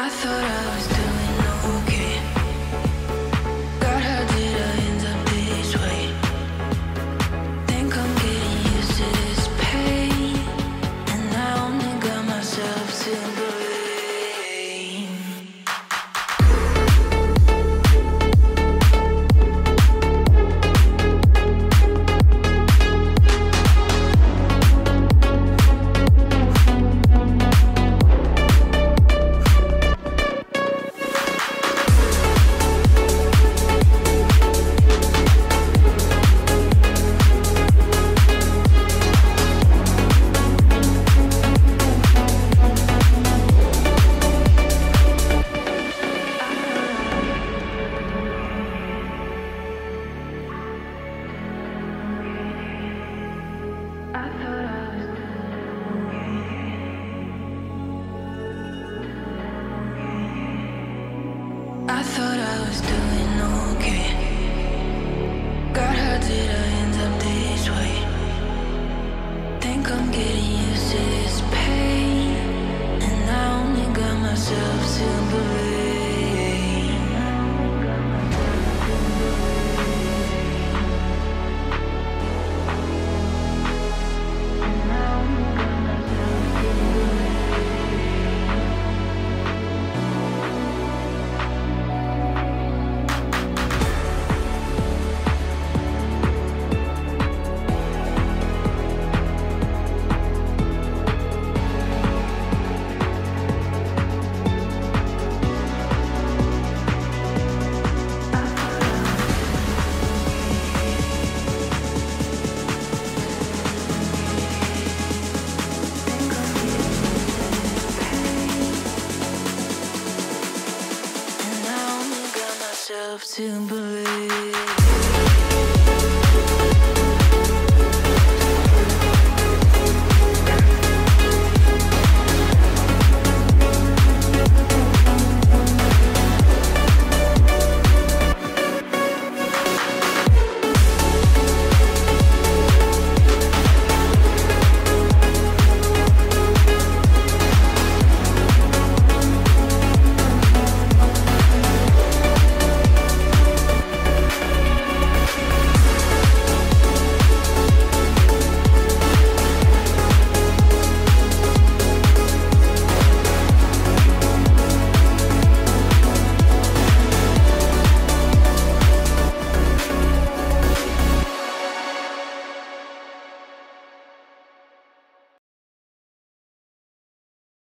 I thought I was doing okay. God, how did I end up this way? Think I'm getting used to this pain, and I only got myself to blame. I thought I was doing okay. God, how did I end up this way? Think I'm getting used to this pain, and I only got myself to blame. To believe